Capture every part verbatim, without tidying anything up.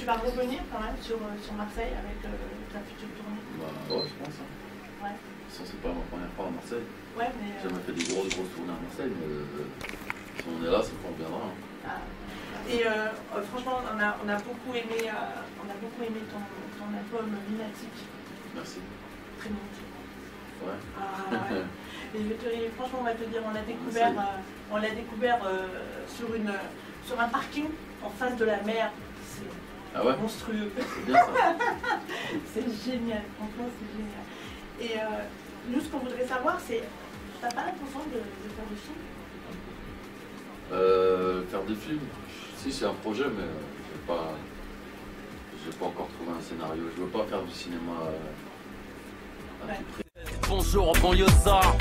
tu vas revenir quand même sur, sur Marseille avec euh, ta future tournée? Bah ouais, je pense. Hein. Ouais. Ça, c'est pas ma première fois à Marseille. Ouais, mais. J'ai jamais fait des grosses, grosses tournées à Marseille, mais euh, si on est là, c'est qu'on reviendra. Hein. Ah. Et euh, franchement, on a, on a beaucoup aimé, euh, on a beaucoup aimé ton, ton album Lunatique. Merci. Très bon. Ouais. Ah, ouais. Et je vais te, et franchement, on va te dire, on l'a découvert, euh, on l'a découvert euh, sur, une, sur un parking en face de la mer. C'est ah ouais monstrueux. C'est bien ça. C'est génial, franchement, c'est génial. Et euh, nous, ce qu'on voudrait savoir, c'est, t'as pas l'intention de, de faire des films? euh, Faire des films? Si, c'est un projet, mais euh, j'ai pas, j'ai pas encore trouvé un scénario. Je veux pas faire du cinéma euh, à ouais. tout prix. Bonjour, banlieusard.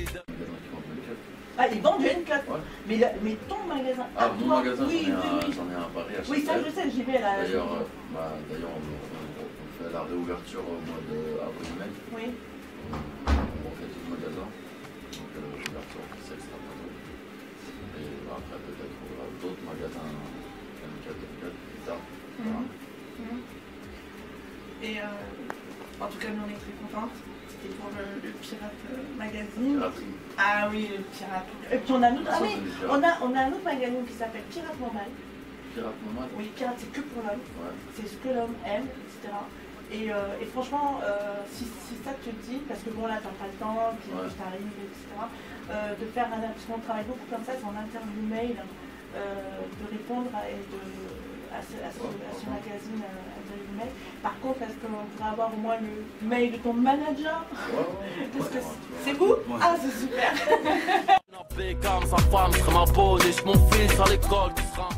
Ah, ils vendent du N quatre. Ouais. Mais, la, mais ton magasin. Ah, à mon toi, magasin, oui, j'en ai, oui, oui. ai un à Paris. À oui, ça je sais, j'y vais là. D'ailleurs, euh, bah, d'ailleurs on, on, on fait la réouverture au mois d'avril-mai. Oui. On refait tout le magasin. Donc, euh, l'ouverture officielle sera bientôt. Et bah, après, peut-être on aura d'autres magasins N quatre, N quatre, plus tard. Mm -hmm. Mm -hmm. Et euh, en tout cas, nous on est très contents. C'était pour le, le Pirate Magazine. Piraterie. Ah oui, le Pirate. Et puis on a, notre, ah, oui, on a, on a un autre magazine qui s'appelle Pirate Normal. Pirate Normal. Oui, Pirate c'est que pour l'homme. Ouais. C'est ce que l'homme aime, et cetera. Et, euh, et franchement, euh, si, si ça te dit, parce que bon là t'as pas le temps, puis ouais. t'arrives, et cetera. Euh, de faire un, parce qu'on travaille beaucoup comme ça, c'est en interview mail, euh, de répondre à, et de, à ce, à ce, à ce magazine euh, interview mail. Par contre, est-ce qu'on pourrait avoir au moins le mail de ton manager? Ouais, ouais, parce que ouais, c'est vous? Ouais. Ah, c'est super. Comme sa femme serait ma peau, et mon fils à l'école qui sera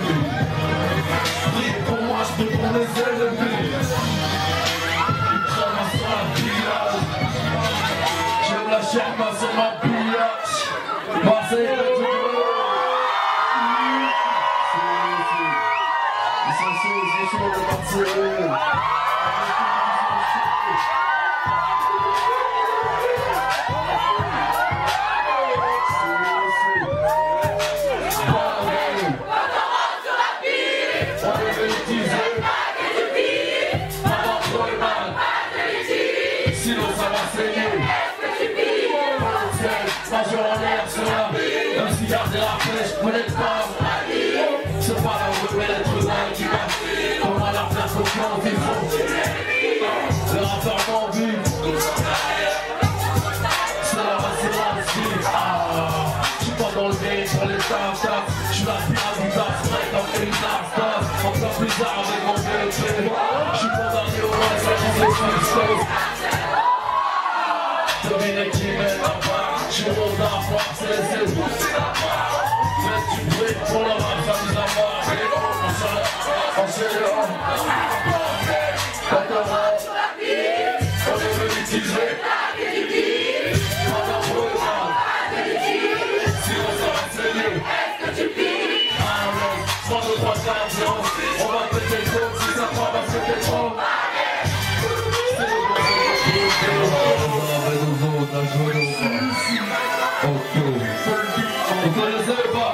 pour moi, je peux prendre les ennemis. J'aime la chair, ma sur ma pillage. Marseille, le tour. Ils sont chauds, ils sont chauds, les Marseillais. Major en l'air sur la un cigare de la pêche, peut-être pas. C'est pas la rue, mais l'être humain qui va. Comment la faire confiance, il faut. Le rappeur m'en vit. C'est la racine aussi. Ah, j'suis pas dans le game pour les tatas. J'suis la pirate du tas, prête comme une tasse. Encore bizarre avec mon B P. J'suis condamné au moins, ça dit c'est une chose. Dominique qui mène la part. Je monte à voir, c'est les étoiles. Mais tu brilles pour le rap, ça nous a marqué. On s'est là. On est venu utiliser. Madame Roman. Si on s'en va saigner. trois, deux, trois, quatre, zéro. On va péter le dos, si ça prend, parce que t'es trop. C'est le bon, c'est le bon. Ok, vous connaissez pas?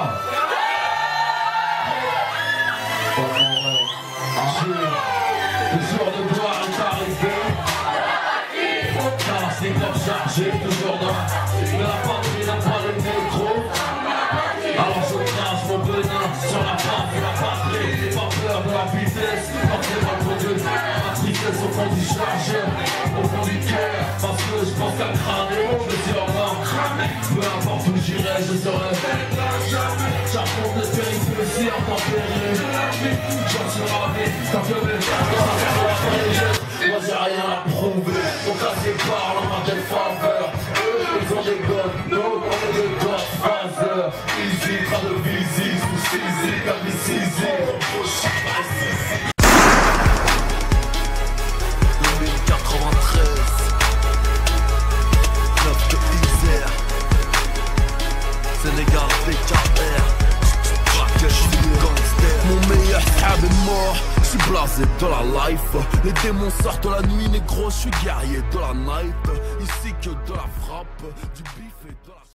Le jour de gloire est arrivé. Car c'est comme chargé, toujours dans mais la patrie n'a pas le métro. Alors je crache mon venin sur la face de la patrie. J'ai pas peur de la vitesse, quand c'est pas trop de ma tristesse au fond du chargeur, au fond du cœur. Parce que je pense qu'à cramer, je me suis en main. Peu importe où j'irai, je serai. J'affronte les péripéties en tempéré. J'en suis ravi, t'as fait mes frères. Moi j'ai rien à prouver, donc assez parle en ma défaveur. Eux, ils ont des godes, nous on est des godfathers. Easy, pas de visite, ou saisie, comme ici, deux mille quatre-vingt-treize. Club de Isère. Sénégal, P K R. Je suis gangster. Mon meilleur stab est mort. Je suis blasé de la life. Les démons sortent la nuit, négro. Je suis guerrier de la night. Ici que de la frappe, du bif et de la